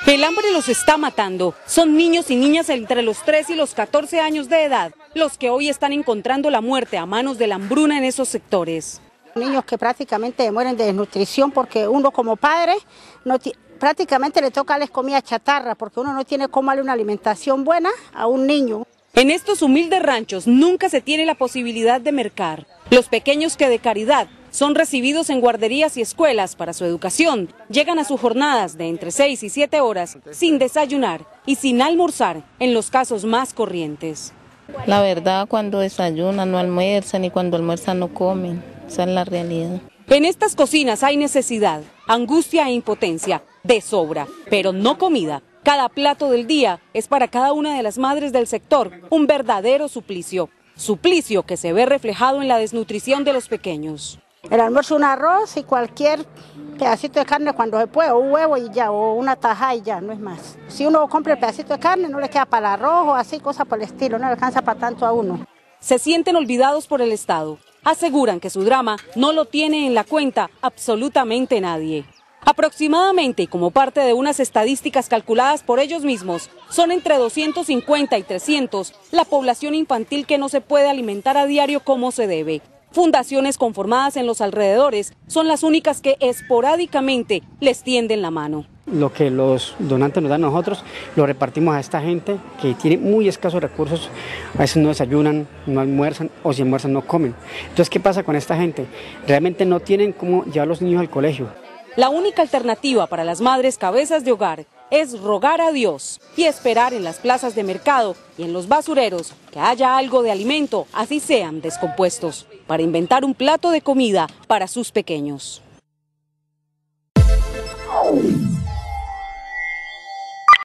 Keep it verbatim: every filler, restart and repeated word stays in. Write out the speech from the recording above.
El hambre los está matando. Son niños y niñas entre los tres y los catorce años de edad los que hoy están encontrando la muerte a manos de la hambruna en esos sectores. Niños que prácticamente mueren de desnutrición porque uno como padre no prácticamente le toca darles comida chatarra porque uno no tiene cómo darle una alimentación buena a un niño. En estos humildes ranchos nunca se tiene la posibilidad de mercar. Los pequeños que de caridad son recibidos en guarderías y escuelas para su educación. Llegan a sus jornadas de entre seis y siete horas sin desayunar y sin almorzar en los casos más corrientes. La verdad, cuando desayunan no almuerzan y cuando almuerzan no comen. Esa es la realidad. En estas cocinas hay necesidad, angustia e impotencia, de sobra, pero no comida. Cada plato del día es para cada una de las madres del sector un verdadero suplicio. Suplicio que se ve reflejado en la desnutrición de los pequeños. El almuerzo un arroz y cualquier pedacito de carne cuando se puede, o un huevo y ya, o una tajada y ya, no es más. Si uno compra el pedacito de carne no le queda para el arroz o así, cosas por el estilo, no le alcanza para tanto a uno. Se sienten olvidados por el Estado. Aseguran que su drama no lo tiene en la cuenta absolutamente nadie. Aproximadamente, y como parte de unas estadísticas calculadas por ellos mismos, son entre doscientos cincuenta y trescientos la población infantil que no se puede alimentar a diario como se debe. Fundaciones conformadas en los alrededores son las únicas que esporádicamente les tienden la mano. Lo que los donantes nos dan a nosotros lo repartimos a esta gente que tiene muy escasos recursos, a veces no desayunan, no almuerzan o si almuerzan no comen. Entonces, ¿qué pasa con esta gente? Realmente no tienen cómo llevar a los niños al colegio. La única alternativa para las madres cabezas de hogar es rogar a Dios y esperar en las plazas de mercado y en los basureros que haya algo de alimento, así sean descompuestos, para inventar un plato de comida para sus pequeños.